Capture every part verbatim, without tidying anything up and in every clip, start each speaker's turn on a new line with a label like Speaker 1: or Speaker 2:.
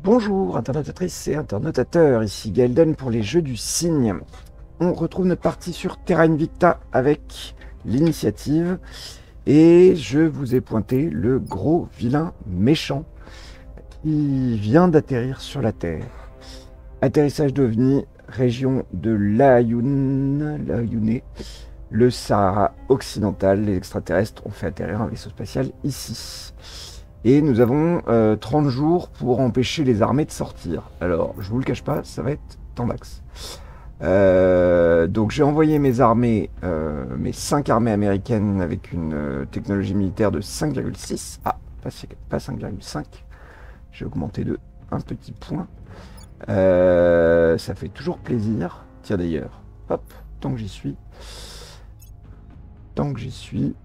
Speaker 1: Bonjour internautatrices et internautateurs, ici Gaelden pour les Jeux du Cygne. On retrouve notre partie sur Terra Invicta avec l'initiative et je vous ai pointé le gros vilain méchant qui vient d'atterrir sur la Terre. Atterrissage d'OVNI, région de l'Ayoun, l'Ayoune, le Sahara occidental. Les extraterrestres ont fait atterrir un vaisseau spatial ici. Et nous avons euh, trente jours pour empêcher les armées de sortir. Alors, je vous le cache pas, ça va être temps max. Euh, donc j'ai envoyé mes armées, euh, mes cinq armées américaines avec une euh, technologie militaire de cinq virgule six. Ah, pas, pas cinq virgule cinq. J'ai augmenté de un petit point. Euh, ça fait toujours plaisir. Tiens d'ailleurs, hop, tant que j'y suis. Tant que j'y suis.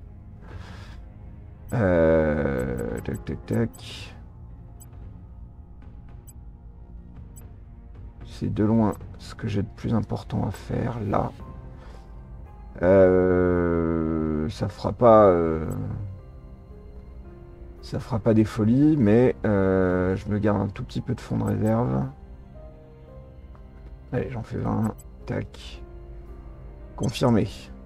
Speaker 1: Euh, tac tac tac. C'est de loin ce que j'ai de plus important à faire là. Euh, ça fera pas, euh, ça fera pas des folies, mais euh, je me garde un tout petit peu de fonds de réserve. Allez, j'en fais vingt. Tac. Confirmé.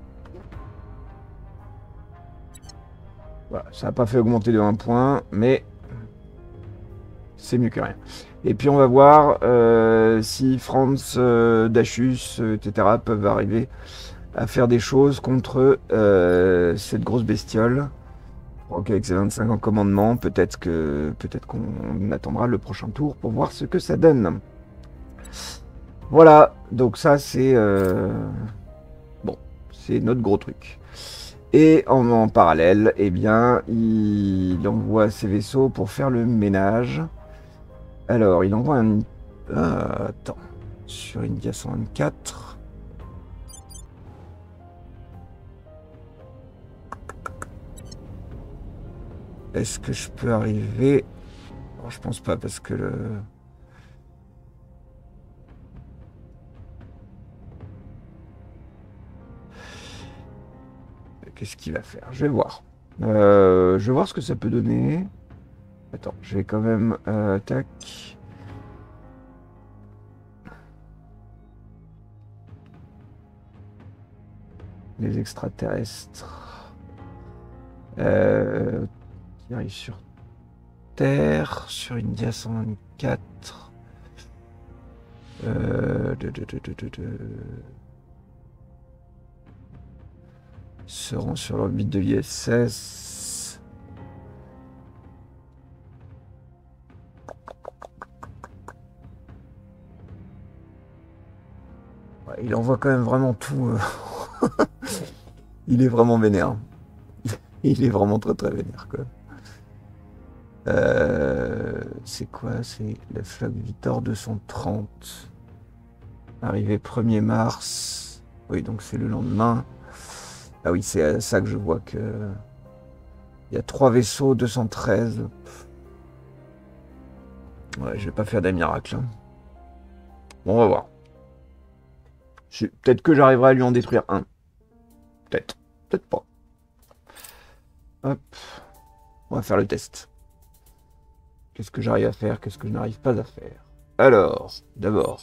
Speaker 1: Voilà, ça n'a pas fait augmenter de un point, mais c'est mieux que rien. Et puis on va voir euh, si Franz, euh, Dachus, euh, et cetera peuvent arriver à faire des choses contre euh, cette grosse bestiole. Donc avec ses vingt-cinq en commandement, peut-être que peut-être qu'on attendra le prochain tour pour voir ce que ça donne. Voilà, donc ça c'est euh, bon, c'est notre gros truc. Et en, en parallèle, eh bien, il envoie ses vaisseaux pour faire le ménage. Alors, il envoie un... Ah, attends. Sur India cent vingt-quatre. Est-ce que je peux arriver... Alors, je pense pas, parce que le... Qu'est-ce qu'il va faire? Je vais voir. Euh, je vais voir ce que ça peut donner. Attends, je vais quand même... Euh, tac. Les extraterrestres. Euh, qui arrivent sur Terre. Sur India cent vingt-quatre. Euh, de, de, de, de, de, de... seront sur l'orbite de l'I S S. Ouais, il envoie quand même vraiment tout. Euh... il est vraiment vénère. Il est vraiment très très vénère quoi. Euh... C'est quoi? C'est la flaque Victor deux cent trente. Arrivé premier mars. Oui, donc c'est le lendemain. Ah oui, c'est à ça que je vois que... Il y a trois vaisseaux, deux cent treize. Ouais, je vais pas faire des miracles. Hein. Bon, on va voir. Peut-être que j'arriverai à lui en détruire un. Peut-être. Peut-être pas. Hop. On va faire le test. Qu'est-ce que j'arrive à faire? Qu'est-ce que je n'arrive pas à faire? Alors, d'abord.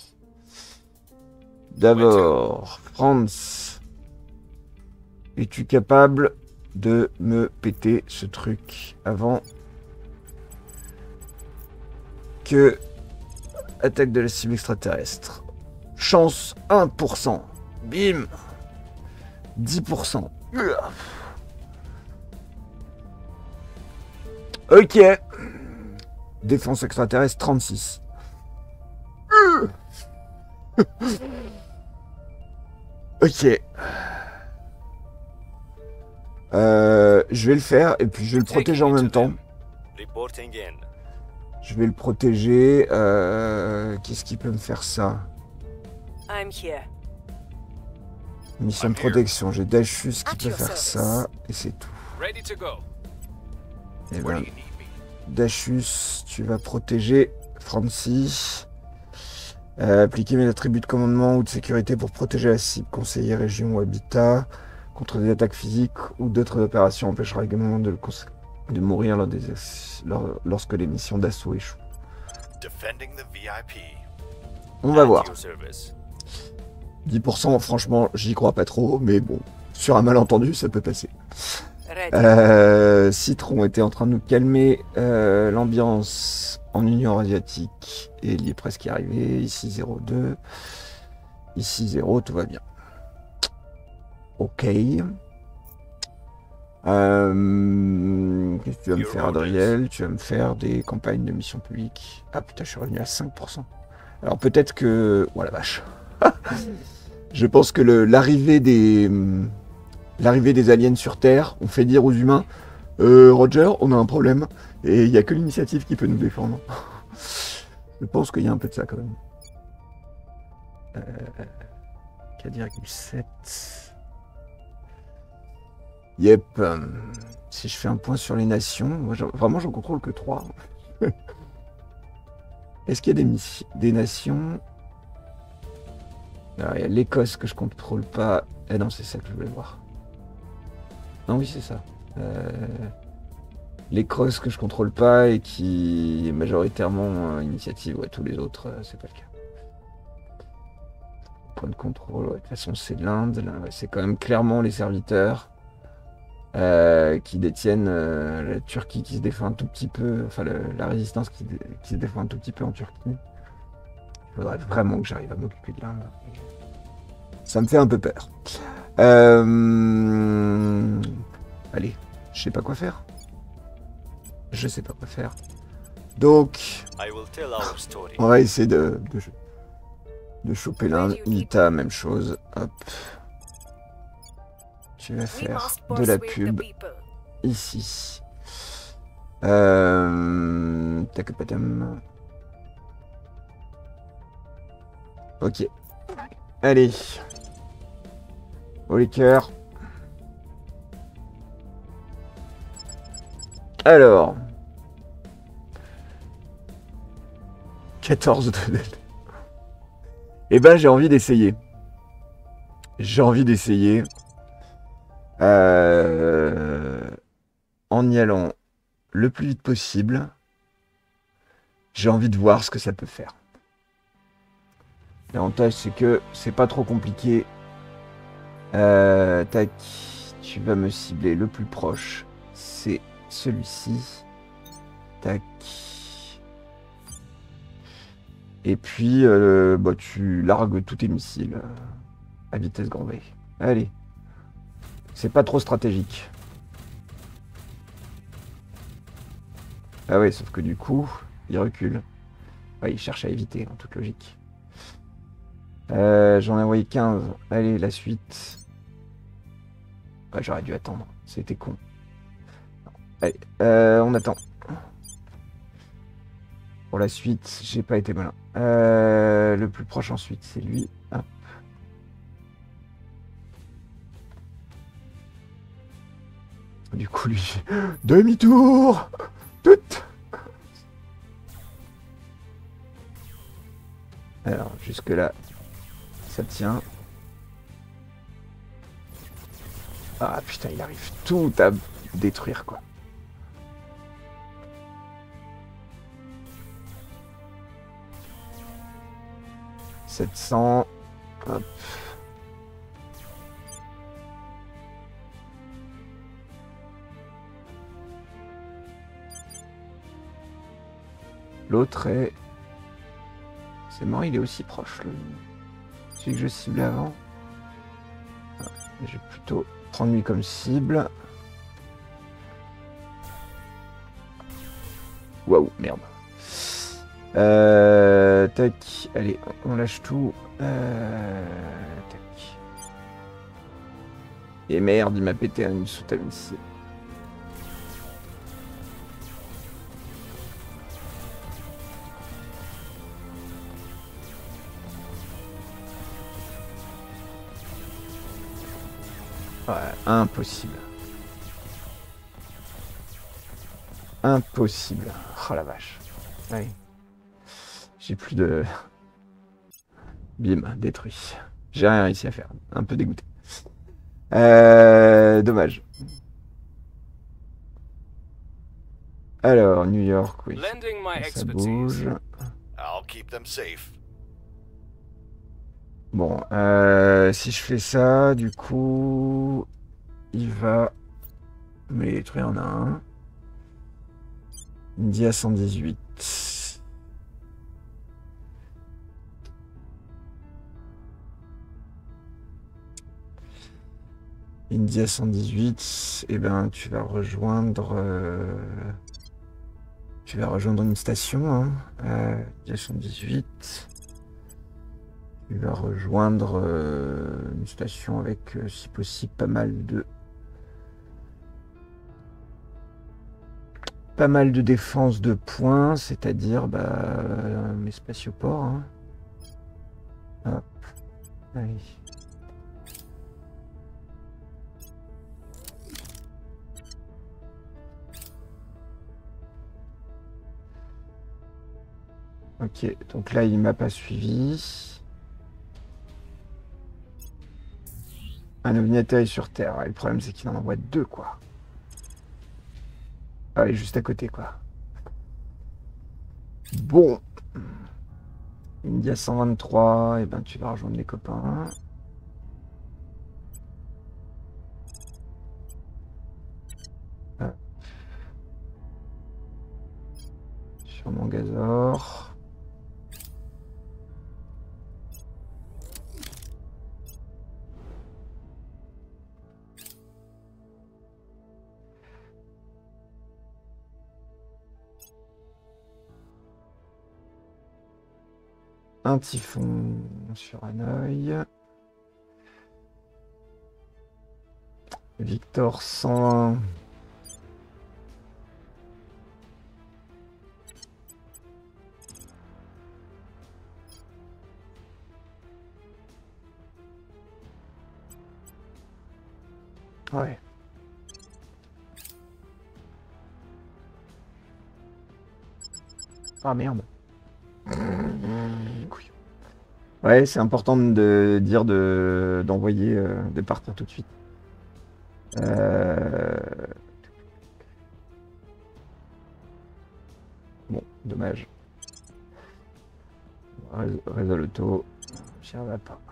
Speaker 1: D'abord, Franz. Es-tu capable de me péter ce truc avant que attaque de la cible extraterrestre? Chance un pour cent. Bim. dix pour cent. Ok. Défense extraterrestre trente-six. Ok. Euh, je vais le faire et puis je vais le protéger en même temps. Je vais le protéger. Euh, Qu'est-ce qui peut me faire ça? Mission de protection. J'ai Dachus qui peut faire ça et c'est tout. Et ben, Dachus, tu vas protéger Francis. Euh, appliquer mes attributs de commandement ou de sécurité pour protéger la cible, conseiller, région ou habitat. Contre des attaques physiques ou d'autres opérations empêchera également de, le de mourir lors des, lors, lorsque les missions d'assaut échouent. On va voir. dix pour cent, franchement, j'y crois pas trop, mais bon, sur un malentendu, ça peut passer. Euh, Citron était en train de nous calmer euh, l'ambiance en Union asiatique, et il y est presque arrivé. Ici zéro deux, ici zéro, tout va bien. Ok. Euh, Qu'est-ce que tu vas me faire, Adriel? Tu vas me faire des campagnes de mission publique. Ah putain, je suis revenu à cinq pour cent. Alors peut-être que... Oh la vache. Je pense que le- l'arrivée des... L'arrivée des aliens sur Terre ont fait dire aux humains euh, Roger, on a un problème, et il n'y a que l'initiative qui peut nous défendre. Je pense qu'il y a un peu de ça quand même. Euh, quatre virgule sept. Yep. euh, Si je fais un point sur les nations, moi, j'en- vraiment j'en contrôle que trois. Est-ce qu'il y a des, missi- des nations? Alors, il y a l'Écosse que je contrôle pas. Eh non, c'est ça que je voulais voir. Non, oui, c'est ça. Euh, L'Écosse que je contrôle pas et qui est majoritairement euh, initiative. Ouais, tous les autres, euh, c'est pas le cas. Point de contrôle, ouais, de toute façon, c'est l'Inde. Là, ouais, c'est quand même clairement les serviteurs euh, qui détiennent euh, la Turquie qui se défend un tout petit peu. Enfin, le- la résistance qui, dé- qui se défend un tout petit peu en Turquie. Il faudrait vraiment que j'arrive à m'occuper de l'Inde. Ça me fait un peu peur. Euh... Allez, je sais pas quoi faire. Je sais pas quoi faire. Donc, on va essayer de, de, de choper l'Inde. Nita, même chose. Hop. Tu vas faire de la pub ici. Euh... Takapatam. Ok. Allez. Au liqueur. Alors. quatorze de... Eh ben, j'ai envie d'essayer. J'ai envie d'essayer. Euh, En y allant le plus vite possible. J'ai envie de voir ce que ça peut faire. L'avantage, c'est que c'est pas trop compliqué. Euh, tac. Tu vas me cibler le plus proche. C'est celui-ci. Tac. Et puis, euh, bah, tu largues tous tes missiles euh, à vitesse grand V. Allez. C'est pas trop stratégique. Ah ouais, sauf que du coup, il recule. Ouais, il cherche à éviter, en toute logique. Euh, J'en ai envoyé quinze. Allez, la suite. Ouais, j'aurais dû attendre. C'était con. Allez, euh, on attend. Pour la suite, j'ai pas été malin. Euh, le plus proche ensuite, c'est lui. Hop. Du coup, lui, demi-tour. Tout. Alors, jusque-là, ça tient. Ah putain, il arrive tout à détruire, quoi. sept cents. Hop. L'autre est... C'est mort, il est aussi proche, le... celui que je ciblais avant. Ah, je vais plutôt prendre lui comme cible. Waouh, merde. Euh, tac, allez, on lâche tout. Euh, tac. Et merde, il m'a pété une soute à missile. Ouais, impossible. Impossible. Oh la vache. Allez. J'ai plus de... Bim, détruit. J'ai rien réussi à faire. Un peu dégoûté. Euh, dommage. Alors, New York, oui. Ça bouge.
Speaker 2: I'll keep them safe.
Speaker 1: Bon, euh, si je fais ça, du coup, il va me les détruire en un. India cent dix-huit. India cent dix-huit, eh ben tu vas rejoindre euh, tu vas rejoindre une station, hein. euh, India cent dix-huit. Tu vas rejoindre euh, une station avec, euh, si possible, pas mal de pas mal de défense de points, c'est-à-dire bah, euh, mes spatioports. Hein. Hop. Allez. Ok, donc là il m'a pas suivi. Un ovni atterrit sur Terre. Ouais, le problème c'est qu'il en envoie deux quoi. Ah, il est juste à côté quoi. Bon. India cent vingt-trois, et ben tu vas rejoindre les copains. Hop. Sur mon Gazor. Un typhon sur Hanoï. Victor cent un. Ouais. Ah merde. Ouais, c'est important de dire de d'envoyer, euh, de partir tout de suite. Euh... Bon, dommage. Résolto, j'y arriverai pas.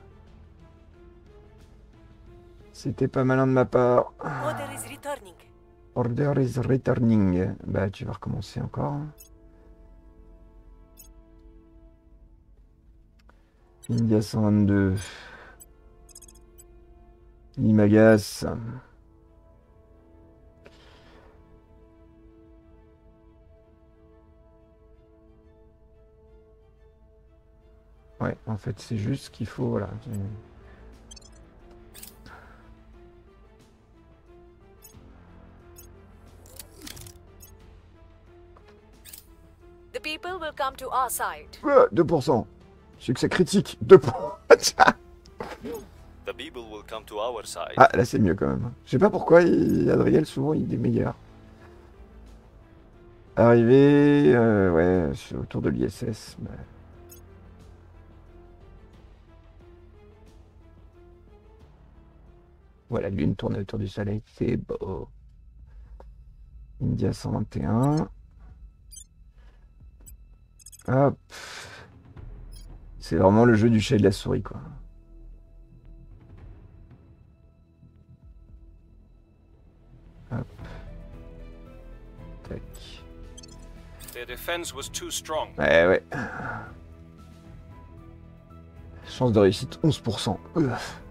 Speaker 1: C'était pas malin de ma part.
Speaker 3: Order is returning.
Speaker 1: Order is returning. Bah, tu vas recommencer encore. India cent vingt-deux. Il m'agace. Ouais, en fait, c'est juste qu'il faut, voilà.
Speaker 3: The people will come to our side.
Speaker 1: Euh, deux pour cent. Succès critique. deux pour cent.
Speaker 2: The people will come to our side.
Speaker 1: Ah, là, c'est mieux quand même. Je sais pas pourquoi, il... Adriel, souvent, il est meilleur. Arrivé, euh, ouais, c'est autour de l'I S S. Mais... Voilà, la lune tourne autour du soleil, c'est beau. India cent vingt et un. Hop. C'est vraiment le jeu du chat et de la souris, quoi. Hop. Tac.
Speaker 4: Their defense was too strong.
Speaker 1: Ouais, ouais. Chance de réussite, onze pour cent. Euh.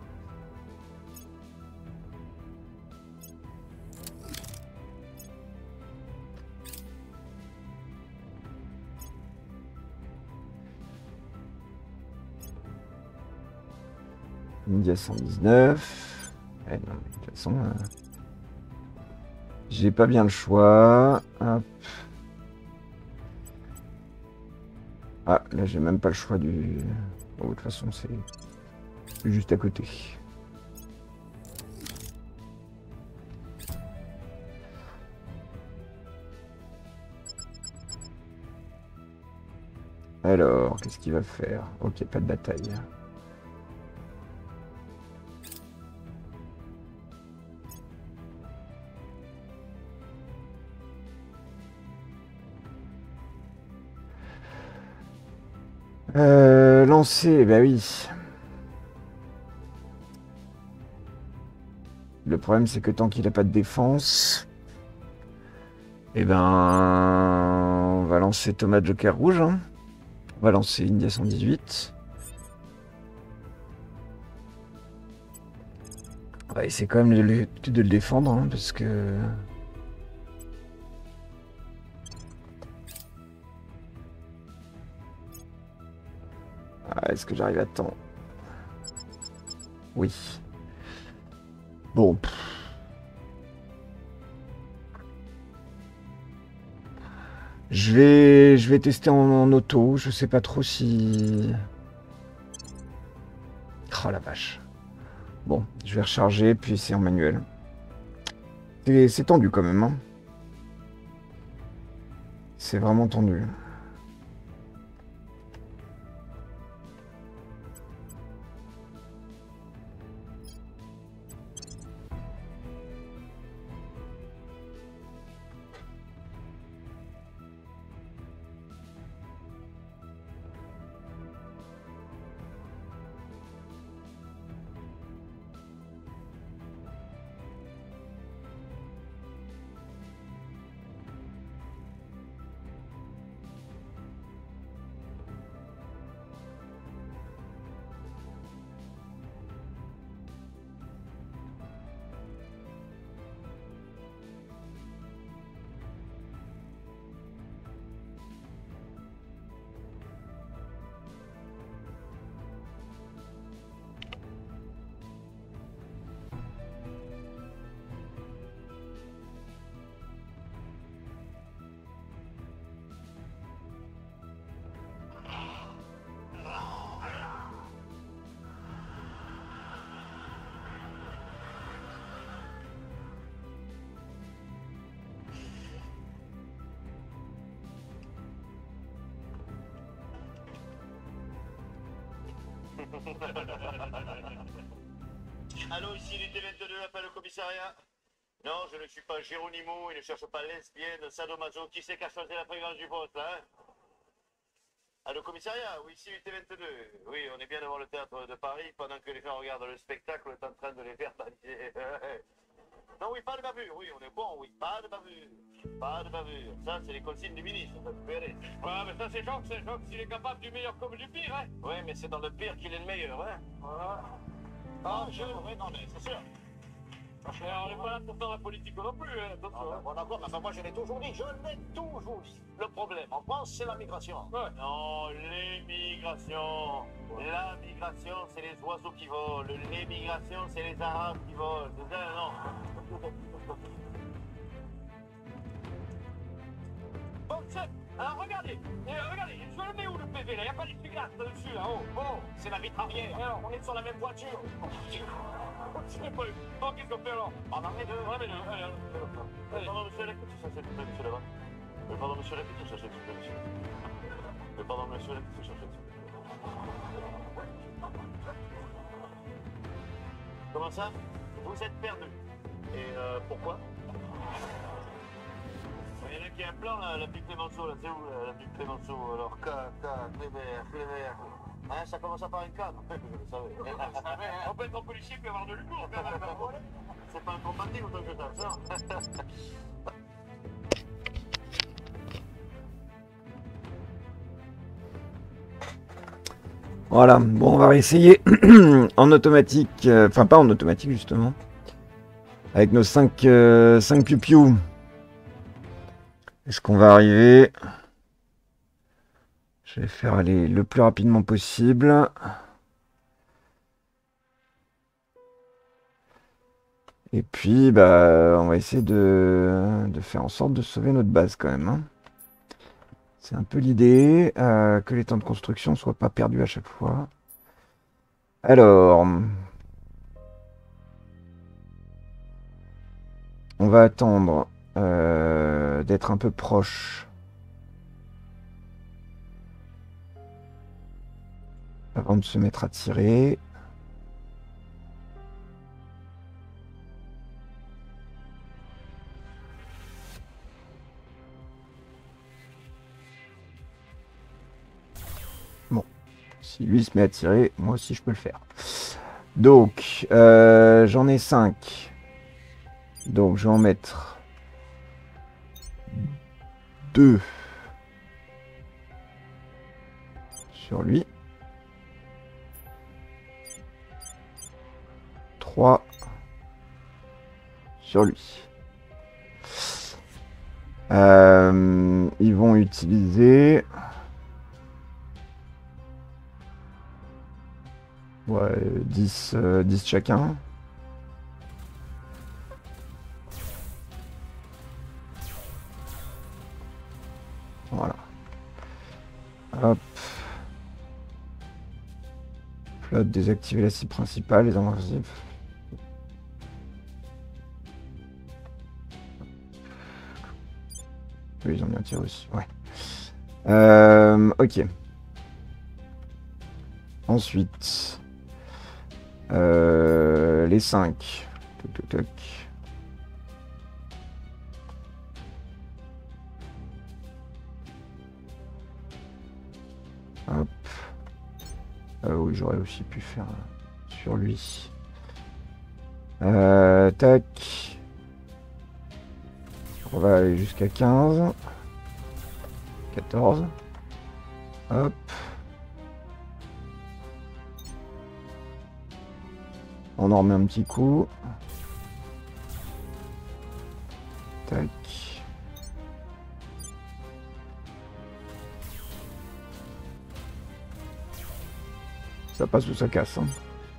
Speaker 1: India cent dix-neuf. Ouais, non, mais de toute façon, euh, j'ai pas bien le choix. Hop. Ah, là, j'ai même pas le choix du... Bon, de toute façon, c'est juste à côté. Alors, qu'est-ce qu'il va faire? Ok, pas de bataille. Euh, lancer, bah oui. Le problème, c'est que tant qu'il n'a pas de défense, eh ben, on va lancer Thomas Joker rouge. Hein. On va lancer India cent dix-huit. On va essayer quand même de le, de le défendre, hein, parce que... Ah, est-ce que j'arrive à temps? Oui. Bon. Je vais, je vais tester en, en auto. Je sais pas trop si... Oh la vache. Bon, je vais recharger, puis c'est en manuel. C'est tendu quand même. Hein. C'est vraiment tendu.
Speaker 5: Allô, ici l'unité vingt-deux, appel au commissariat. Non, je ne suis pas Géronimo et ne cherche pas lesbienne, sadomaso. Qui c'est qui a choisi la fréquence du vote, là, hein? Allô, commissariat, oui, ici l'unité vingt-deux. Oui, on est bien devant le théâtre de Paris pendant que les gens regardent le spectacle, on est en train de les verbaliser. Non, oui, pas de bavure, oui, on est bon, oui, pas de bavure. Pas de bavure. Ça, c'est les consignes du ministre, ça vous verrez. Ouais, mais ça, c'est Jox, c'est Jox, il est capable du meilleur comme du pire, hein. Ouais, mais c'est dans le pire qu'il est le meilleur, hein. Voilà. Ah, je... Oui, non, mais c'est sûr. Mais on n'est pas là pour faire la politique non plus, hein. Ah, ben, bon, d'accord, mais enfin, moi, je l'ai toujours dit, je l'ai toujours dit. Le problème en France, c'est la migration. Ouais. Non, l'émigration. La migration, c'est les oiseaux qui volent. L'émigration, c'est les arabes qui volent. C'est ça, non. Bon, chef, alors regardez, euh, regardez, je le mets où le P V là? Il n'y a pas d'essuie-glace là-dessus là, oh, oh, c'est la vitre arrière. Alors, on est sur la même voiture. Je sais pas. Oh, qu'est-ce qu'on fait alors? On en met deux, on en met deux. Allez, allez. Pardon, monsieur, l'écoute, ça c'est tout, monsieur là-bas. Mais pardon, monsieur, l'écoute, ça c'est tout, monsieur. Mais pardon, monsieur, l'écoute, ça c'est tout. Comment ça? Vous êtes perdu. Et euh, pourquoi? Il y en a qui a un plan, là, la pique Clémenceau, là, c'est où, là, la pique Clémenceau? Alors, K, K, Clébert, Clébert. Hein, ça commence à par une K, non? Je le savais. On peut être policier et avoir de l'humour, quand même. C'est pas un combattant autant que ça, ça.
Speaker 1: Voilà, bon, on va réessayer en automatique, euh, enfin pas en automatique justement, avec nos cinq euh, piou-piou. Est-ce qu'on va arriver? Je vais faire aller le plus rapidement possible. Et puis, bah, on va essayer de, de faire en sorte de sauver notre base quand même. Hein. C'est un peu l'idée, euh, que les temps de construction ne soient pas perdus à chaque fois. Alors, on va attendre euh, d'être un peu proche avant de se mettre à tirer. Bon, Si lui se met à tirer, moi aussi je peux le faire. Donc, euh, j'en ai cinq. Donc, je vais en mettre deux sur lui. trois sur lui. Euh, ils vont utiliser... Ouais, dix, euh, dix chacun. Voilà. Hop. Flotte, désactiver la cible principale, les invincibles. Oui, ils ont bien tiré aussi, ouais. Euh, ok. Ensuite, euh, les cinq. Toc, toc, toc. Hop. Euh, oui, j'aurais aussi pu faire sur lui. Euh, tac. On va aller jusqu'à quinze. quatorze. Hop. On en remet un petit coup. Tac. Ça passe ou ça casse. Hein.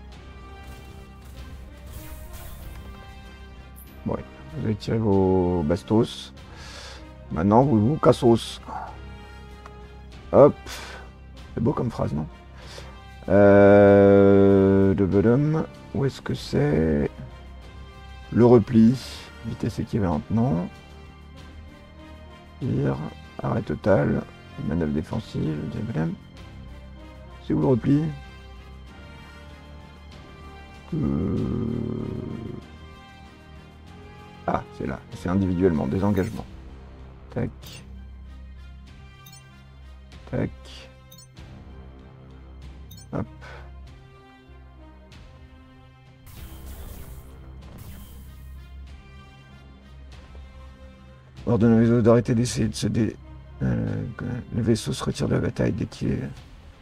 Speaker 1: Bon, vous allez tirer vos bastos. Maintenant, vous vous cassos. Hop. C'est beau comme phrase, non? Euh... De bonhomme. Où est-ce que c'est? Le repli. Vitesse équivalente, non. Tir. Arrêt total. Manœuvre défensive. C'est où le repli? euh... Ah, c'est là. C'est individuellement. Désengagement. Tac. Tac. Hop. Ordonne au vaisseau d'arrêter d'essayer de se dé... Euh, le vaisseau se retire de la bataille dès qu'il est...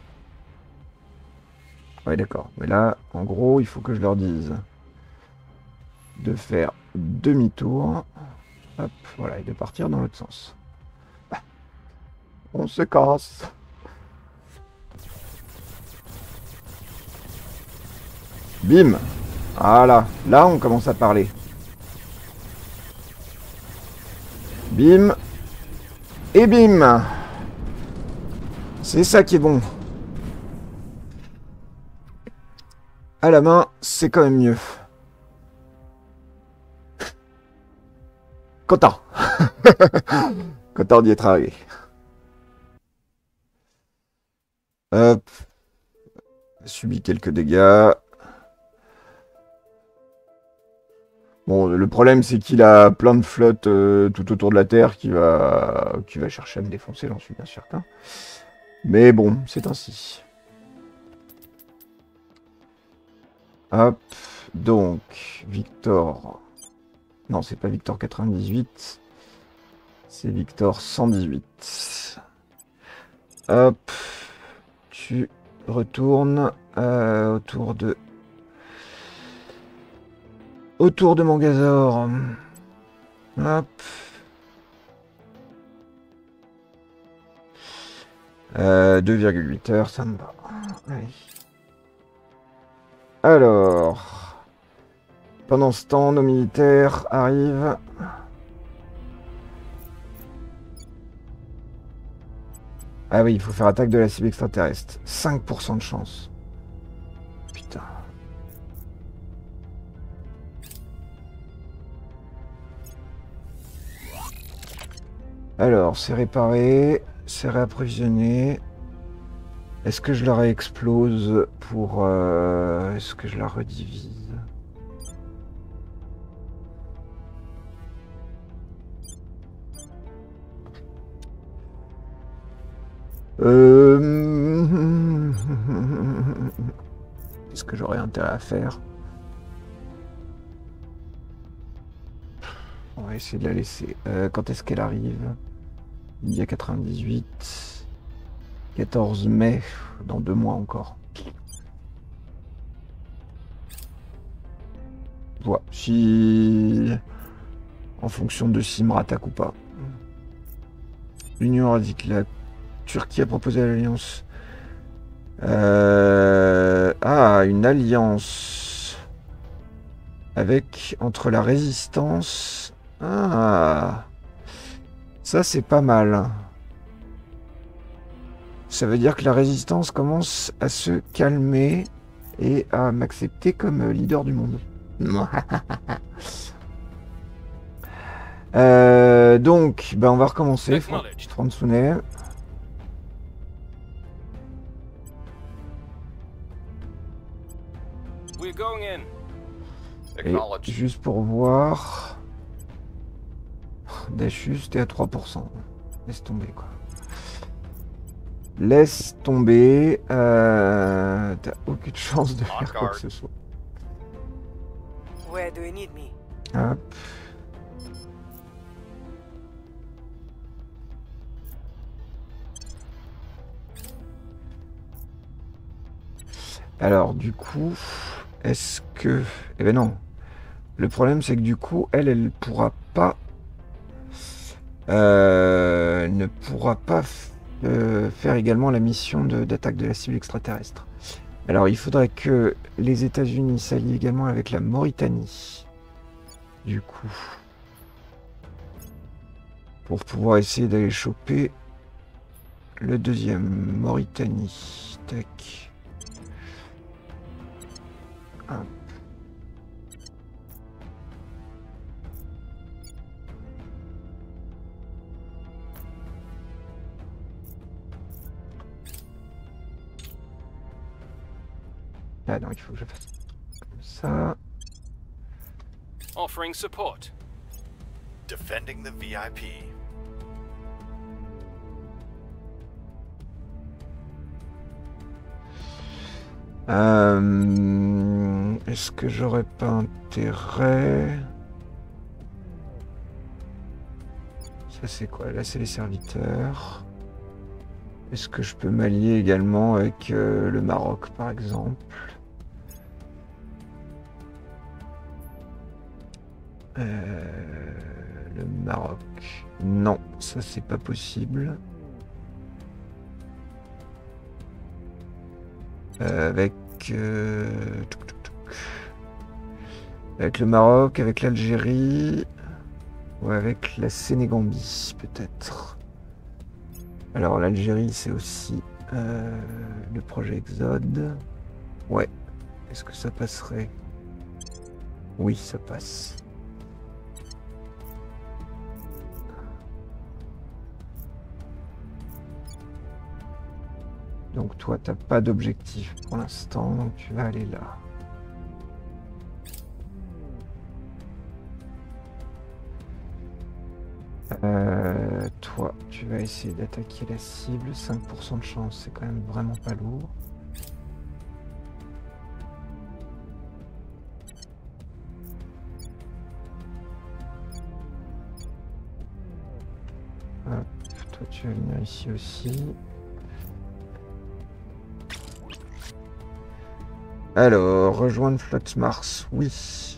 Speaker 1: Ouais, d'accord. Mais là, en gros, il faut que je leur dise de faire demi-tour. Hop, voilà, et de partir dans l'autre sens. Ah. On se casse. Bim. Voilà, là on commence à parler. Bim. Et bim. C'est ça qui est bon. À la main, c'est quand même mieux. Content. Content d'y être arrivé. Hop. Subit quelques dégâts. Bon, le problème, c'est qu'il a plein de flottes euh, tout autour de la Terre qui va, qui va chercher à me défoncer, j'en suis bien certain. Mais bon, c'est ainsi. Hop. Donc, Victor... Non, c'est pas Victor quatre-vingt-dix-huit. C'est Victor cent dix-huit. Hop. Tu retournes euh, autour de... Autour de Mangazor. Hop. Euh, deux virgule huit heures, ça me va. Allez. Alors... Pendant ce temps, nos militaires arrivent. Ah oui, il faut faire attaque de la cible extraterrestre. cinq pour cent de chance. Putain. Alors, c'est réparé, c'est réapprovisionné. Est-ce que je la réexplose pour... Euh, Est-ce que je la redivise? Euh... Qu'est-ce que j'aurais intérêt à faire? On va essayer de la laisser. Euh, quand est-ce qu'elle arrive? Il y a quatre-vingt-dix-huit. quatorze mai, dans deux mois encore. Voilà. Si... En fonction de s'il me rattaque ou pas. L'Union Nordique, la Turquie a proposé à l'Alliance. Euh... Ah, une alliance. Avec, entre la résistance... Ah... Ça, c'est pas mal. Ça veut dire que la résistance commence à se calmer et à m'accepter comme leader du monde. euh, donc, ben on va recommencer. Fransounet.
Speaker 4: We're going in.
Speaker 1: Et juste pour voir... Dachus, t'es à trois pour cent. Laisse tomber, quoi. Laisse tomber. Euh... T'as aucune chance de faire quoi que ce soit.
Speaker 3: Where do you need me?
Speaker 1: Hop. Alors, du coup, est-ce que... Eh ben non. Le problème, c'est que du coup, elle, elle pourra pas... Euh, ne pourra pas euh, faire également la mission d'attaque de, de la cible extraterrestre. Alors, il faudrait que les États-Unis s'allient également avec la Mauritanie. Du coup. Pour pouvoir essayer d'aller choper le deuxième. Mauritanie. Tac. Hop. Ah non, il faut que je fasse comme ça.
Speaker 4: Offering support.
Speaker 2: Defending the V I P.
Speaker 1: Euh, Est-ce que j'aurais pas intérêt... Ça c'est quoi? Là c'est les serviteurs. Est-ce que je peux m'allier également avec euh, le Maroc par exemple? Euh, le Maroc. Non, ça c'est pas possible. Euh, avec, euh, touc, touc, touc. Avec le Maroc, avec l'Algérie, ou avec la Sénégambie peut-être. Alors l'Algérie c'est aussi euh, le projet Exode. Ouais. Est-ce que ça passerait? Oui, ça passe. Donc toi, t'as pas d'objectif pour l'instant, donc tu vas aller là. Euh, toi, tu vas essayer d'attaquer la cible. cinq pour cent de chance, c'est quand même vraiment pas lourd. Hop, toi, tu vas venir ici aussi. Alors, rejoindre Flotte Mars, oui.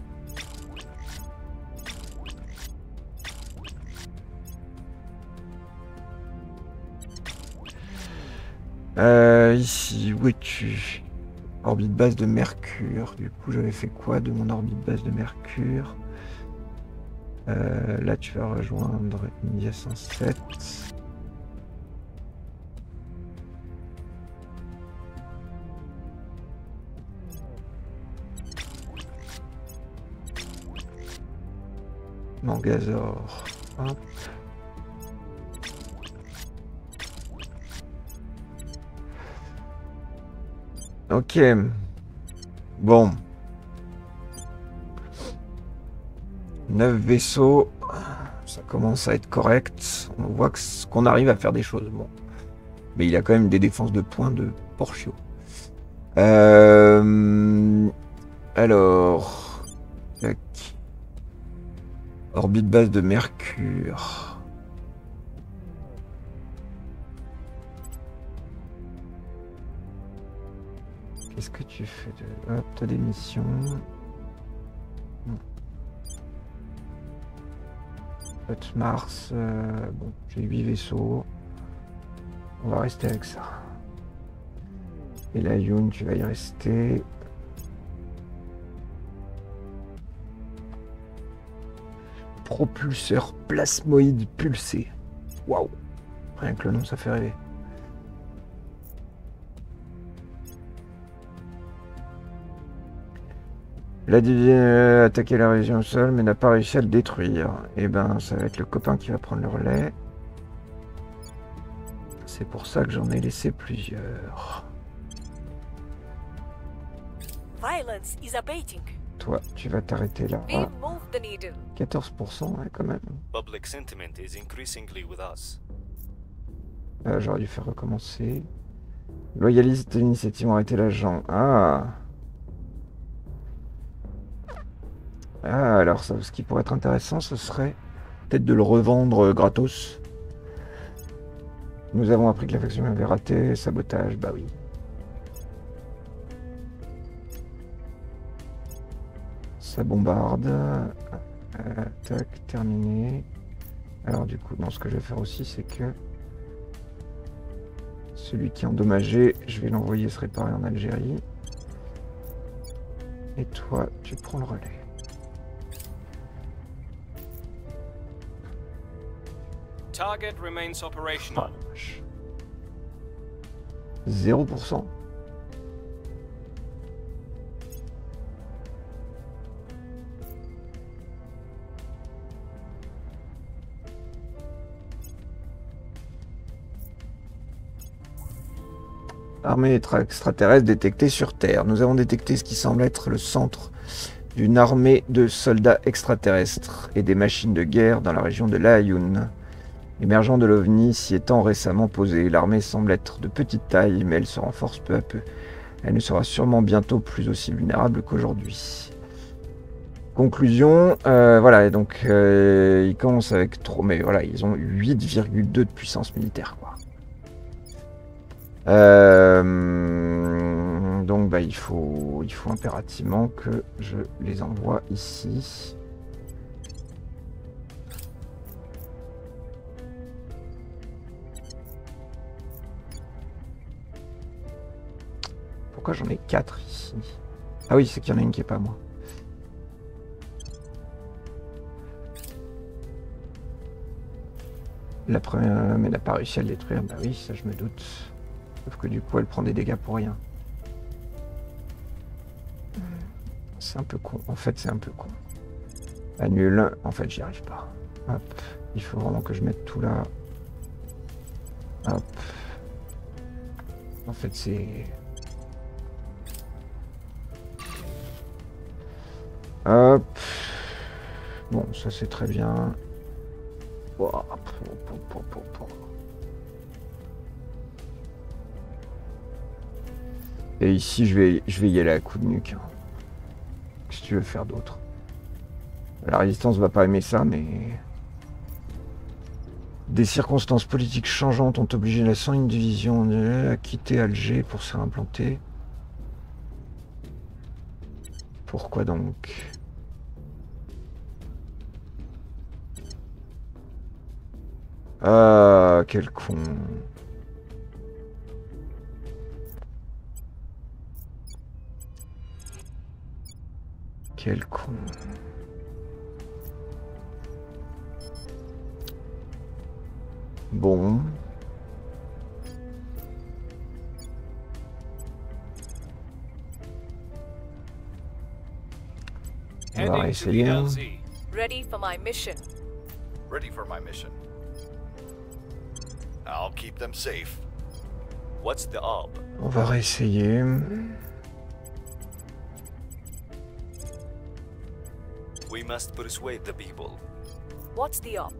Speaker 1: Euh, ici, où es-tu? Orbite base de Mercure. Du coup, j'avais fait quoi de mon orbite base de Mercure? euh, Là, tu vas rejoindre India cent sept. Mangazor. Hop. Ok. Bon. neuf vaisseaux. Ça commence à être correct. On voit qu'on arrive à faire des choses. Bon. Mais il a quand même des défenses de points de Porchio. Euh... Alors... Tac. Orbite base de Mercure. Qu'est-ce que tu fais de... Hop, t'as des missions. Hot Mars, euh, bon, j'ai huit vaisseaux. On va rester avec ça. Et la Yoon, tu vas y rester. Propulseur plasmoïde pulsé. Waouh! Rien que le nom, ça fait rêver. La division a attaqué la région au sol, mais n'a pas réussi à le détruire. Et ben, ça va être le copain qui va prendre le relais. C'est pour ça que j'en ai laissé plusieurs.
Speaker 3: Violence is abating.
Speaker 1: Toi, tu vas t'arrêter là.
Speaker 3: We've moved the needle.
Speaker 1: quatorze pour cent, ouais, quand même.
Speaker 4: Public sentiment is increasingly with us.
Speaker 1: Euh, J'aurais dû faire recommencer. Loyalistes de l'initiative ont arrêté l'agent. Ah. Ah, alors ça, ce qui pourrait être intéressant, ce serait peut-être de le revendre gratos. Nous avons appris que la faction avait raté. Sabotage, bah oui. Ça bombarde. Euh, tac, terminé. Alors du coup, non, ce que je vais faire aussi, c'est que celui qui est endommagé, je vais l'envoyer se réparer en Algérie. Et toi, tu prends le relais.
Speaker 4: Target remains operational.
Speaker 1: Ah, zéro pour cent. Armée extraterrestre détectée sur Terre. Nous avons détecté ce qui semble être le centre d'une armée de soldats extraterrestres et des machines de guerre dans la région de Lahayoun. Émergeant de l'OVNI s'y étant récemment posée, l'armée semble être de petite taille, mais elle se renforce peu à peu. Elle ne sera sûrement bientôt plus aussi vulnérable qu'aujourd'hui. Conclusion, euh, voilà, et donc euh, ils commencent avec trop, mais voilà, ils ont huit virgule deux de puissance militaire, quoi. Euh, donc bah, il faut, il faut impérativement que je les envoie ici. Pourquoi j'en ai quatre ici? Ah oui, c'est qu'il y en a une qui est pas moi. La première, mais elle n'a pas réussi à le détruire. Bah oui, ça je me doute. Sauf que du coup, elle prend des dégâts pour rien. C'est un peu con. En fait, c'est un peu con. Annule. En fait, j'y arrive pas. Hop. Il faut vraiment que je mette tout là. Hop. En fait, c'est... Hop. Bon, ça c'est très bien. Oh, po, po, po, po, po. Et ici, je vais, je vais y aller à coup de nuque. Hein. Qu'est-ce que tu veux faire d'autre? La résistance va pas aimer ça, mais... Des circonstances politiques changeantes ont obligé la cent une division à quitter Alger pour se réimplanter. Pourquoi donc? Ah, quel con. Quel con. Bon. On va
Speaker 4: Heading to the
Speaker 1: réessayer.
Speaker 4: L Z.
Speaker 3: Ready for my mission.
Speaker 2: Ready for my mission. I'll keep them safe.
Speaker 4: What's the up?
Speaker 1: On va réessayer.
Speaker 4: We must persuade the people.
Speaker 3: What's the op?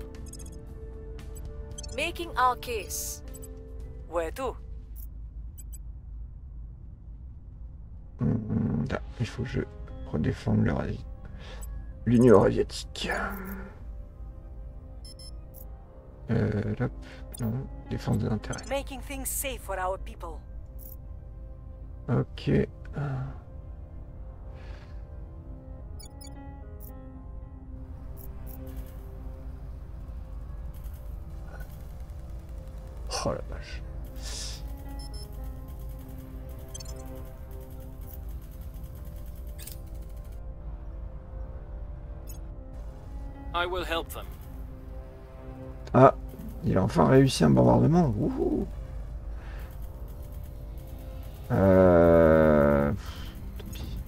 Speaker 3: Making our case. Where to?
Speaker 1: Hum, Là, il faut que je redéfende l'Eurasie. L'Union Eurasiatique. Euh, là, non, défense des intérêts.
Speaker 3: Making things safe for our people.
Speaker 1: Ok. Oh la vache.
Speaker 4: I will help them.
Speaker 1: Ah, il a enfin réussi un bombardement. Wouhou. Euh... Tant pis.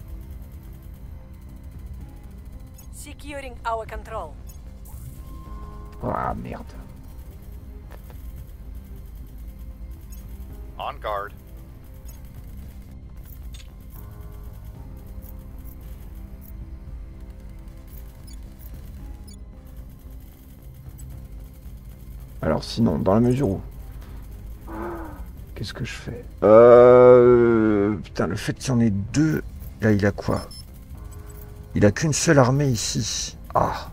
Speaker 3: Securing our control.
Speaker 1: Ah merde.
Speaker 2: On guard.
Speaker 1: Alors sinon, dans la mesure où... Qu'est-ce que je fais euh... Putain, le fait qu'il y en ait deux... Là, il a quoi? Il a qu'une seule armée ici. Ah.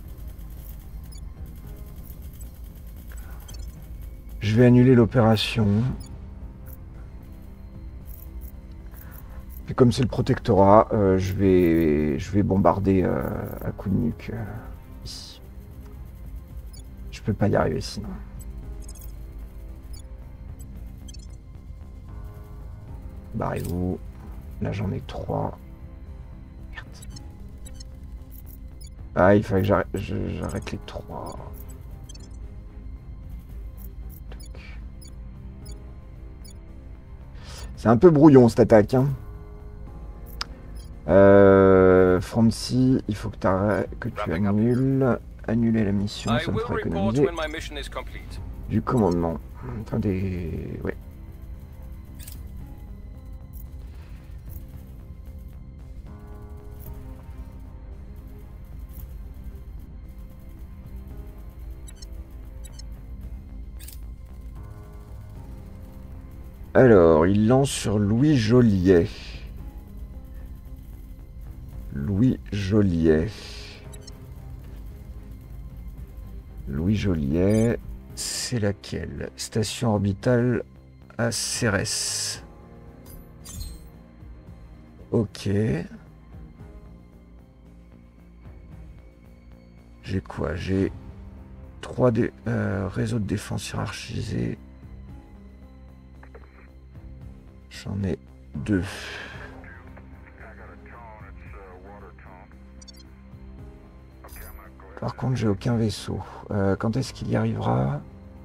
Speaker 1: Je vais annuler l'opération. Et comme c'est le protectorat, euh, je vais je vais bombarder euh, à coup de nuque euh, ici. Je peux pas y arriver sinon. Barrez-vous. Là j'en ai trois. Merde. Ah, il fallait que j'arrête, je- j'arrête les trois. C'est un peu brouillon cette attaque. Hein. Euh, Francie, il faut que, que tu annules. Annuler la mission,
Speaker 4: I
Speaker 1: ça me
Speaker 4: will
Speaker 1: fera
Speaker 4: report
Speaker 1: économiser
Speaker 4: when my mission is complete.
Speaker 1: du commandement. Enfin des... Ouais. Alors, il lance sur Louis Joliet. Louis Joliet. Louis Joliet, c'est laquelle? Station orbitale à Cérès. Ok. J'ai quoi? J'ai trois dé euh, réseaux de défense hiérarchisés. J'en ai deux. Par contre, j'ai aucun vaisseau. Euh, quand est-ce qu'il y arrivera?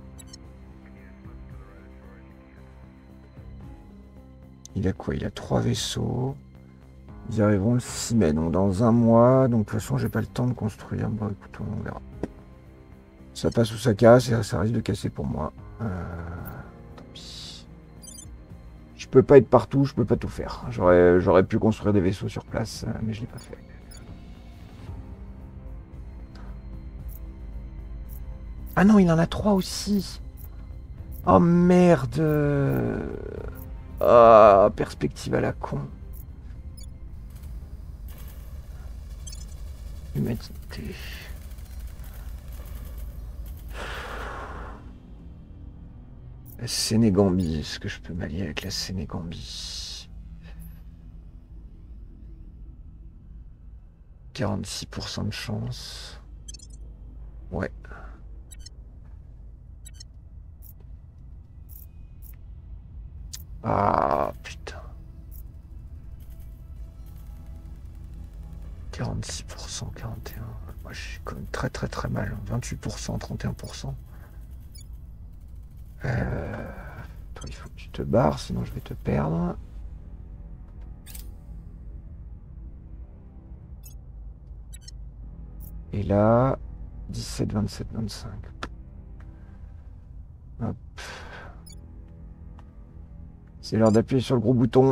Speaker 1: Il a quoi? Il a trois vaisseaux. Ils arriveront le six mai, donc dans un mois. Donc de toute façon, j'ai pas le temps de construire. Bon, écoute, on verra. Ça passe ou ça casse, et ça risque de casser pour moi. Euh, tant pis. Je peux pas être partout, je peux pas tout faire. J'aurais, j'aurais pu construire des vaisseaux sur place, mais je l'ai pas fait. Ah non, il en a trois aussi. Oh merde. Ah, perspective à la con. Humanité. La Sénégambie, est-ce que je peux m'allier avec la Sénégambie? quarante-six pour cent de chance. Ouais. Ah, putain. quarante-six pour cent, quarante et un. Moi, je suis quand même très très très mal. vingt-huit pour cent, trente et un pour cent. Euh... Toi, il faut que tu te barres, sinon je vais te perdre. Et là, dix-sept, vingt-sept, vingt-cinq. Hop. C'est l'heure d'appuyer sur le gros bouton.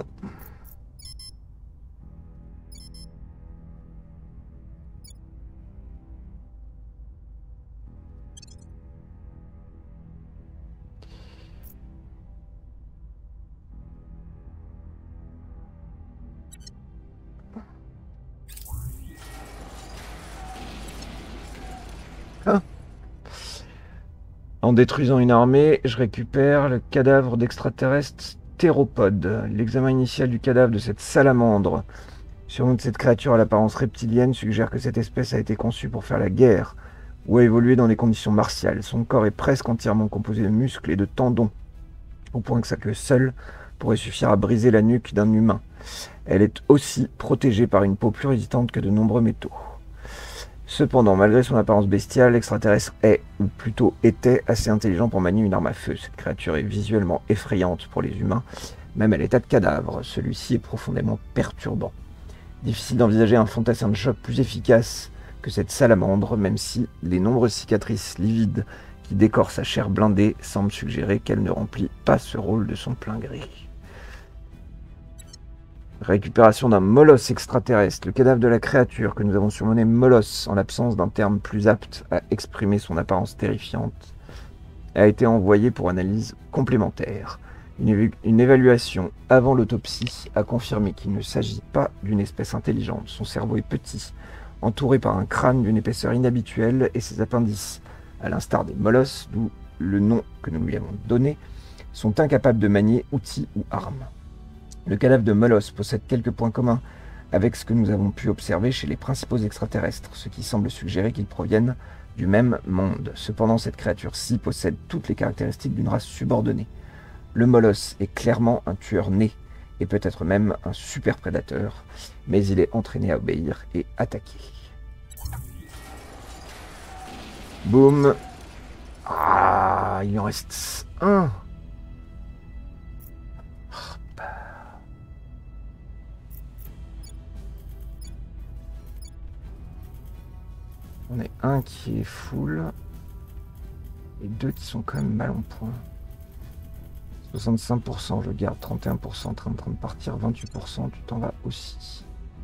Speaker 1: En détruisant une armée, je récupère le cadavre d'extraterrestre théropode. L'examen initial du cadavre de cette salamandre, surnom de cette créature à l'apparence reptilienne, suggère que cette espèce a été conçue pour faire la guerre ou a évolué dans des conditions martiales. Son corps est presque entièrement composé de muscles et de tendons, au point que sa queue seule pourrait suffire à briser la nuque d'un humain. Elle est aussi protégée par une peau plus résistante que de nombreux métaux. Cependant, malgré son apparence bestiale, l'extraterrestre est, ou plutôt était, assez intelligent pour manier une arme à feu. Cette créature est visuellement effrayante pour les humains, même à l'état de cadavre. Celui-ci est profondément perturbant. Difficile d'envisager un fantassin de choc plus efficace que cette salamandre, même si les nombreuses cicatrices livides qui décorent sa chair blindée semblent suggérer qu'elle ne remplit pas ce rôle de son plein gré. Récupération d'un molosse extraterrestre. Le cadavre de la créature, que nous avons surnommé molosse en l'absence d'un terme plus apte à exprimer son apparence terrifiante, a été envoyé pour analyse complémentaire. Une, éva une évaluation avant l'autopsie a confirmé qu'il ne s'agit pas d'une espèce intelligente. Son cerveau est petit, entouré par un crâne d'une épaisseur inhabituelle, et ses appendices, à l'instar des molosses, d'où le nom que nous lui avons donné, sont incapables de manier outils ou armes. Le cadavre de Molosse possède quelques points communs avec ce que nous avons pu observer chez les principaux extraterrestres, ce qui semble suggérer qu'ils proviennent du même monde. Cependant, cette créature-ci possède toutes les caractéristiques d'une race subordonnée. Le Molosse est clairement un tueur né, et peut-être même un super prédateur, mais il est entraîné à obéir et attaquer. Boum. Ah, il en reste un. On est un qui est full et deux qui sont quand même mal en point. soixante-cinq pour cent je garde, trente et un pour cent en train de partir, vingt-huit pour cent tu t'en vas aussi.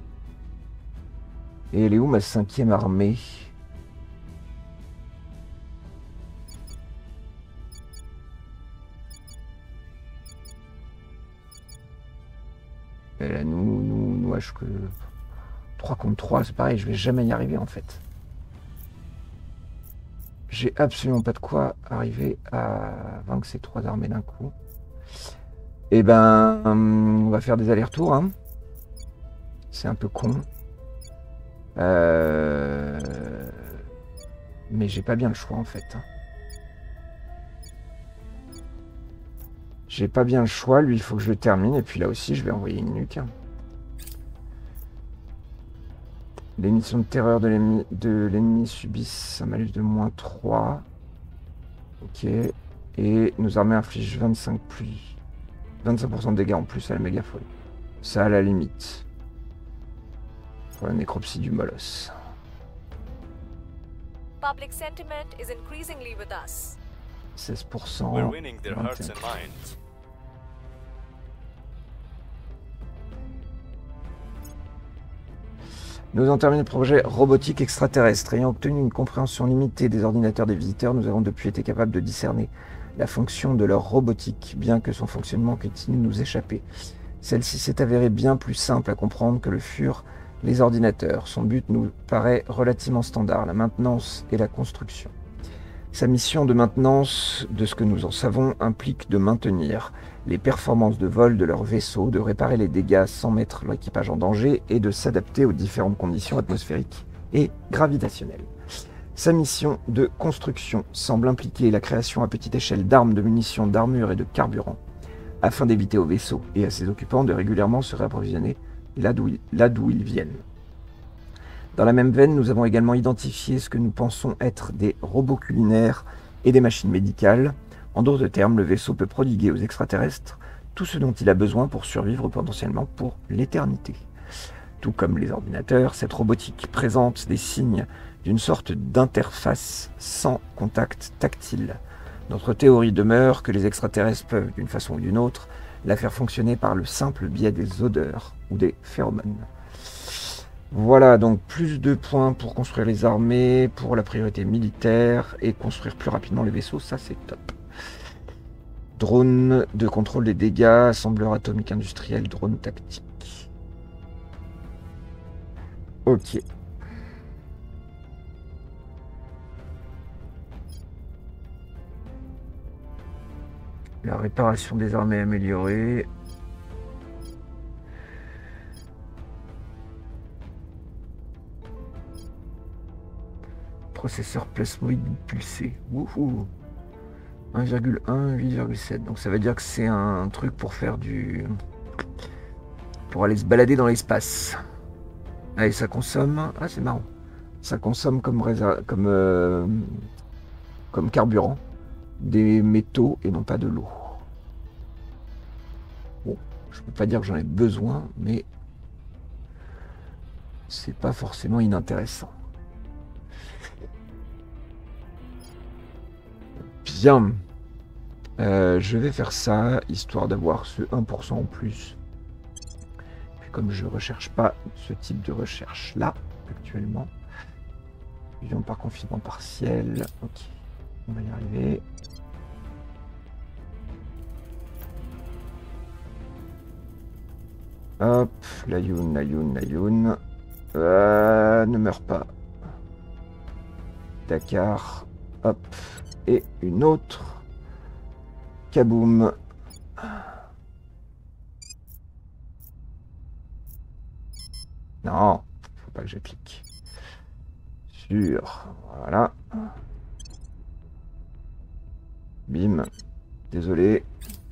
Speaker 1: Et elle est où ma cinquième armée? Et là, nous, nous, nous, je que trois contre trois, c'est pareil, je vais jamais y arriver en fait. J'ai absolument pas de quoi arriver à vaincre ces trois armées d'un coup. Et ben, on va faire des allers-retours. Hein. C'est un peu con. Euh... Mais j'ai pas bien le choix en fait. J'ai pas bien le choix. Lui, il faut que je le termine. Et puis là aussi, je vais envoyer une nuque. Les missions de terreur de l'ennemi subissent un malus de moins trois. Ok. Et nos armées infligent vingt-cinq plus. vingt-cinq pour cent de dégâts en plus à la mégaphone. Ça à la limite. Pour la nécropsie du molosse.
Speaker 3: Public sentiment is increasingly with us.
Speaker 1: seize pour cent.
Speaker 4: We're winning their hearts and minds.
Speaker 1: Nous avons terminé le projet robotique extraterrestre. Ayant obtenu une compréhension limitée des ordinateurs des visiteurs, nous avons depuis été capables de discerner la fonction de leur robotique, bien que son fonctionnement continue de nous échapper. Celle-ci s'est avérée bien plus simple à comprendre que le furent les ordinateurs. Son but nous paraît relativement standard, la maintenance et la construction. Sa mission de maintenance, de ce que nous en savons, implique de maintenir les performances de vol de leur vaisseau, de réparer les dégâts sans mettre l'équipage en danger et de s'adapter aux différentes conditions atmosphériques et gravitationnelles. Sa mission de construction semble impliquer la création à petite échelle d'armes, de munitions, d'armures et de carburant, afin d'éviter au vaisseau et à ses occupants de régulièrement se réapprovisionner là d'où ils, là d'où ils viennent. Dans la même veine, nous avons également identifié ce que nous pensons être des robots culinaires et des machines médicales. En d'autres termes, le vaisseau peut prodiguer aux extraterrestres tout ce dont il a besoin pour survivre potentiellement pour l'éternité. Tout comme les ordinateurs, cette robotique présente des signes d'une sorte d'interface sans contact tactile. Notre théorie demeure que les extraterrestres peuvent, d'une façon ou d'une autre, la faire fonctionner par le simple biais des odeurs ou des phéromones. Voilà, donc plus de points pour construire les armées, pour la priorité militaire, et construire plus rapidement les vaisseaux, ça c'est top. Drone de contrôle des dégâts, assembleur atomique industriel, drone tactique. Ok. La réparation des armes est améliorée. Processeur plasmoïde pulsé. Wouhou. un virgule un, huit virgule sept. Donc ça veut dire que c'est un truc pour faire du... pour aller se balader dans l'espace. Allez, ça consomme... Ah, c'est marrant. Ça consomme comme, réser... comme, euh... comme carburant des métaux et non pas de l'eau. Bon, je peux pas dire que j'en ai besoin, mais c'est pas forcément inintéressant. Bien. Euh, je vais faire ça, histoire d'avoir ce un pour cent en plus. Puis comme je recherche pas ce type de recherche là, actuellement. Fusion par confinement partiel. Ok, on va y arriver. Hop, la Youn, la Youn, la Youn. Euh, ne meurs pas. Dakar. Hop. Et une autre. Kaboom. Non, faut pas que je clique. Sur. Voilà. Bim. Désolé.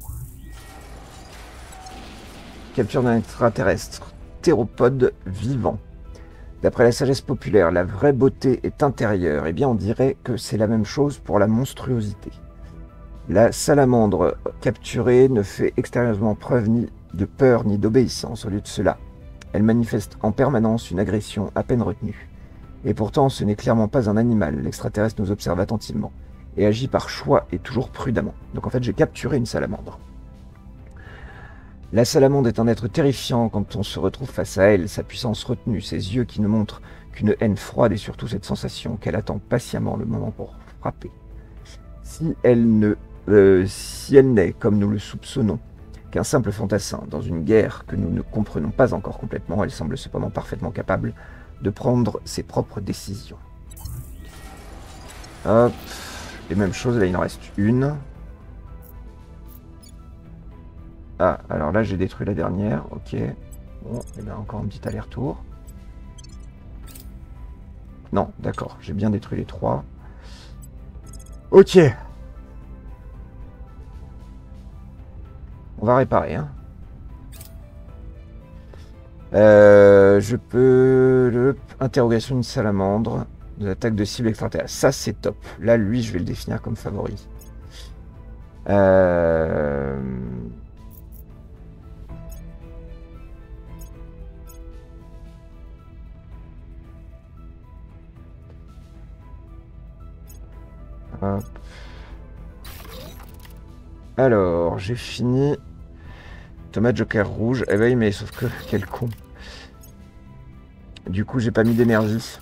Speaker 1: Capture d'un extraterrestre. Théropode vivant. D'après la sagesse populaire, la vraie beauté est intérieure. Eh bien, on dirait que c'est la même chose pour la monstruosité. La salamandre capturée ne fait extérieurement preuve ni de peur ni d'obéissance. Au lieu de cela, elle manifeste en permanence une agression à peine retenue. Et pourtant, ce n'est clairement pas un animal. L'extraterrestre nous observe attentivement et agit par choix et toujours prudemment. Donc en fait, j'ai capturé une salamandre. La salamandre est un être terrifiant quand on se retrouve face à elle, sa puissance retenue, ses yeux qui ne montrent qu'une haine froide et surtout cette sensation qu'elle attend patiemment le moment pour frapper. Si elle ne, euh, si elle n'est, comme nous le soupçonnons, qu'un simple fantassin dans une guerre que nous ne comprenons pas encore complètement, elle semble cependant parfaitement capable de prendre ses propres décisions. Hop, les mêmes choses, là il en reste une. Ah, alors là j'ai détruit la dernière, ok. Bon, et bien encore un petit aller-retour. Non, d'accord, j'ai bien détruit les trois. Ok. On va réparer, hein. Euh, je peux... Le... Interrogation d'une salamandre. De l'attaque de cible extraterrestre. Ça, c'est top. Là, lui, je vais le définir comme favori. Euh... Hop. Alors, j'ai fini. Thomas Joker rouge. Eh ben oui, mais sauf que quel con. Du coup, j'ai pas mis d'énergie.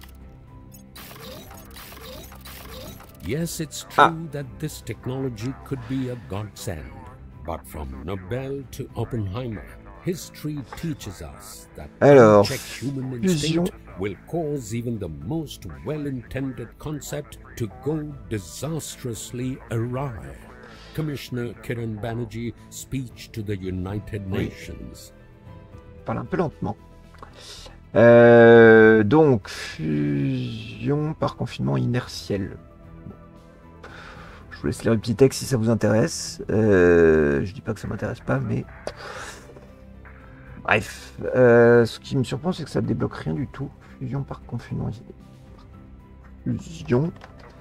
Speaker 6: Yes, it's true
Speaker 1: Ah.
Speaker 6: that this technology could be a godsend. But from Nobel to Oppenheimer, history teaches us that
Speaker 1: Alors,
Speaker 6: unchecked human
Speaker 1: fusion.
Speaker 6: instinct will cause even the most well-intended concept to go disastrously awry. Commissioner Kiran Banerjee speech to the United
Speaker 1: Oui.
Speaker 6: Nations.
Speaker 1: Je parle un peu lentement. Euh, donc, fusion par confinement inertiel. Je vous laisse lire le petit texte si ça vous intéresse. Euh, je dis pas que ça m'intéresse pas, mais... Bref. Euh, ce qui me surprend, c'est que ça ne débloque rien du tout. Fusion par confinement. Fusion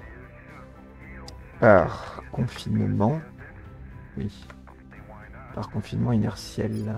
Speaker 1: par confinement. Oui. Par confinement inertiel.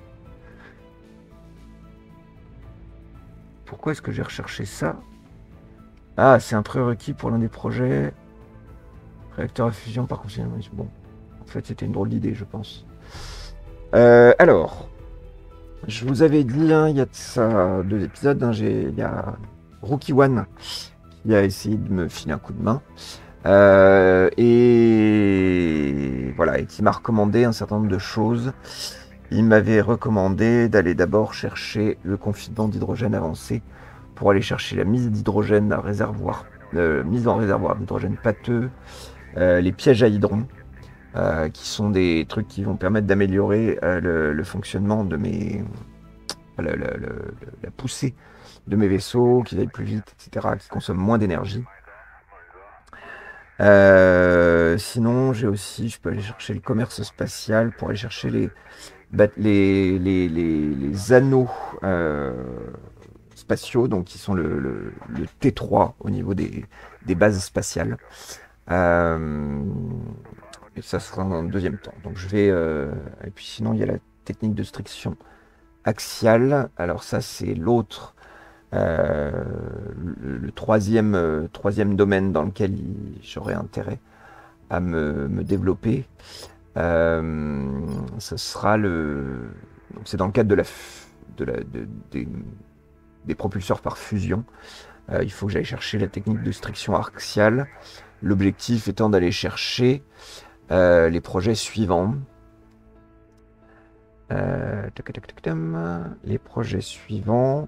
Speaker 1: Pourquoi est-ce que j'ai recherché ça? Ah, c'est un prérequis pour l'un des projets. Réacteur à fusion par confinement. Bon, en fait, c'était une drôle d'idée, je pense. Euh, alors, je vous avais dit, hein, il y a de ça deux épisodes, hein, j'ai, il y a Rookie One qui a essayé de me filer un coup de main. Euh, et voilà, et qui m'a recommandé un certain nombre de choses. Il m'avait recommandé d'aller d'abord chercher le confinement d'hydrogène avancé pour aller chercher la mise d'hydrogène à réservoir, euh, mise en réservoir d'hydrogène pâteux, euh, les pièges à hydrons, euh, qui sont des trucs qui vont permettre d'améliorer euh, le, le fonctionnement de mes... Le, le, le, la poussée de mes vaisseaux, qui aillent plus vite, et cetera, qui consomment moins d'énergie. Euh, sinon, j'ai aussi, je peux aller chercher le commerce spatial pour aller chercher les, les, les, les, les anneaux euh, spatiaux, donc qui sont le, le, le T trois au niveau des, des bases spatiales. Euh, et ça sera en deuxième temps. Donc je vais, euh, et puis sinon il y a la technique de striction axiale. Alors ça c'est l'autre, euh, le, le troisième, euh, troisième domaine dans lequel j'aurais intérêt à me, me développer. Euh, ce sera le, c'est dans le cadre de la, de la de, des, des propulseurs par fusion. Euh, il faut que j'aille chercher la technique de striction axiale. L'objectif étant d'aller chercher euh, les projets suivants. Euh, les projets suivants.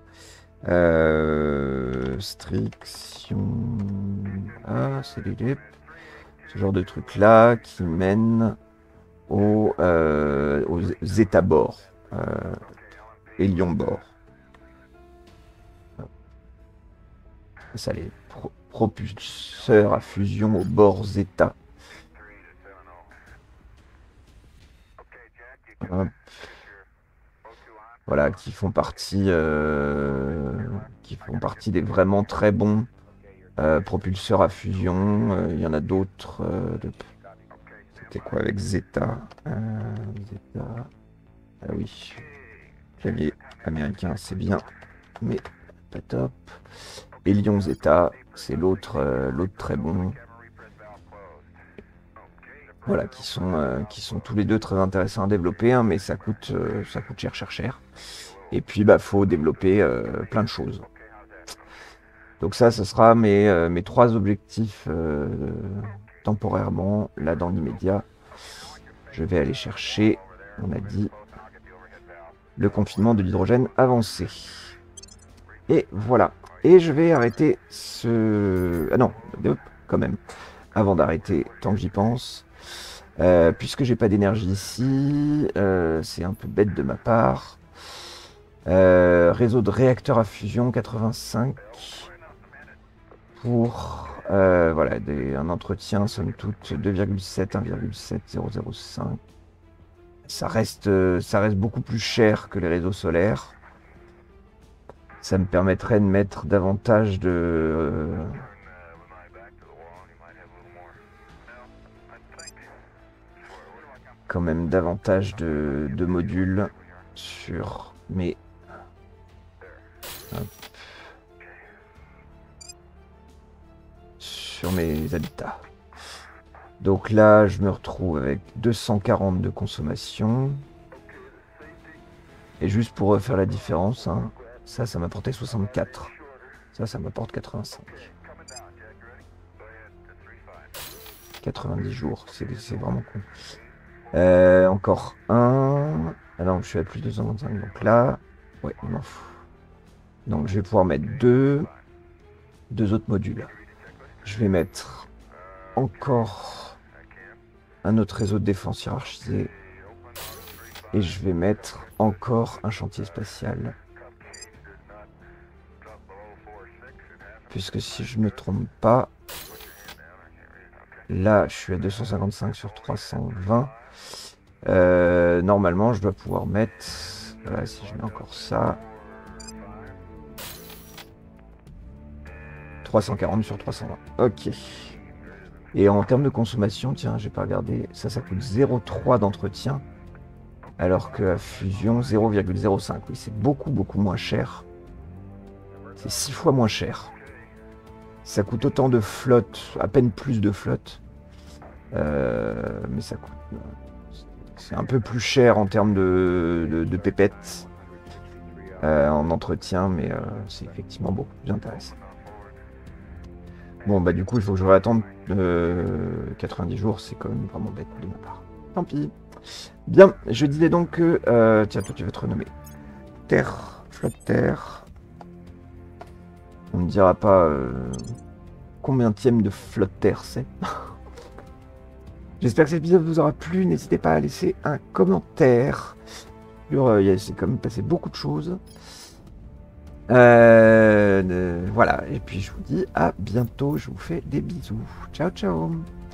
Speaker 1: Euh, striction. Ah, c'est les ce genre de truc là qui mène au, euh, aux états bord. Euh, Hélion bord. Ça, les pro propulseurs à fusion au bord zeta. Hop. Voilà, qui font partie, euh, qui font partie des vraiment très bons euh, propulseurs à fusion. Euh, il y en a d'autres. Euh, de... C'était quoi avec zeta euh, Zeta. Ah oui. Clavier américain, c'est bien, mais pas top. Hélion Zeta, c'est l'autre euh, l'autre très bon. Voilà, qui sont, euh, qui sont tous les deux très intéressants à développer, hein, mais ça coûte, euh, ça coûte cher, cher, cher. Et puis, bah, faut développer euh, plein de choses. Donc ça, ce sera mes, euh, mes trois objectifs euh, temporairement, là, dans l'immédiat. Je vais aller chercher, on a dit, le confinement de l'hydrogène avancé. Et voilà. Et je vais arrêter ce... Ah non, quand même. Avant d'arrêter, tant que j'y pense. Euh, puisque j'ai pas d'énergie ici, euh, c'est un peu bête de ma part. Euh, réseau de réacteurs à fusion quatre-vingt-cinq. Pour euh, voilà, des, un entretien, somme toute, deux virgule sept, un virgule sept zéro zéro cinq. Ça reste, ça reste beaucoup plus cher que les réseaux solaires. Ça me permettrait de mettre davantage de... Euh, quand même davantage de, de modules sur mes... Hop, sur mes habitats. Donc là, je me retrouve avec deux cent quarante de consommation. Et juste pour refaire la différence, hein, ça, ça m'apportait soixante-quatre. Ça, ça m'apporte quatre-vingt-cinq. quatre-vingt-dix jours, c'est vraiment con. Euh, encore un. Ah non, je suis à plus de deux cent vingt-cinq. Donc là, ouais, il m'en fout. Donc je vais pouvoir mettre deux, deux autres modules. Je vais mettre encore un autre réseau de défense hiérarchisé. Et je vais mettre encore un chantier spatial. Puisque si je ne me trompe pas, là je suis à deux cent cinquante-cinq sur trois cent vingt. Euh, normalement je dois pouvoir mettre, voilà, si je mets encore ça, trois cent quarante sur trois cent vingt. Ok. Et en termes de consommation, tiens, j'ai pas regardé, ça, ça coûte zéro virgule trois d'entretien, alors que à fusion, zéro virgule zéro cinq. Oui, c'est beaucoup, beaucoup moins cher. C'est six fois moins cher. Ça coûte autant de flotte, à peine plus de flotte. Euh, mais ça coûte... C'est un peu plus cher en termes de, de, de pépettes euh, en entretien, mais euh, c'est effectivement beaucoup plus intéressant. Bon, bah du coup, il faut que je réattende euh, quatre-vingt-dix jours, c'est quand même vraiment bête de ma part. Tant pis. Bien, je disais donc que... Euh, tiens, toi, tu vas te renommer. Terre, flotte terre. On ne dira pas euh, combientième de flotte terre c'est. J'espère que cet épisode vous aura plu. N'hésitez pas à laisser un commentaire. Euh, il s'est quand même passé beaucoup de choses. Euh, euh, voilà. Et puis je vous dis à bientôt. Je vous fais des bisous. Ciao, ciao.